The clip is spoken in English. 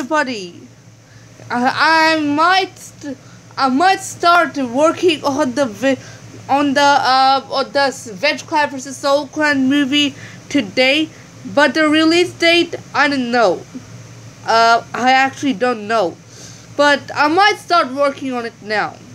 everybody. I might start working on the Venge Clan vs Soul Clan movie today, but the release date I don't know. I actually don't know, but I might start working on it now.